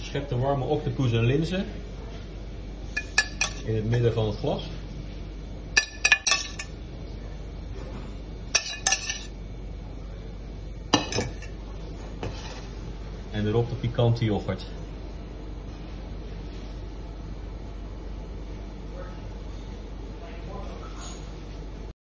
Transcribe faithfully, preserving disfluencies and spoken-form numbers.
Schep de warme octopus en linzen in het midden van het glas. En erop de pikante yoghurt.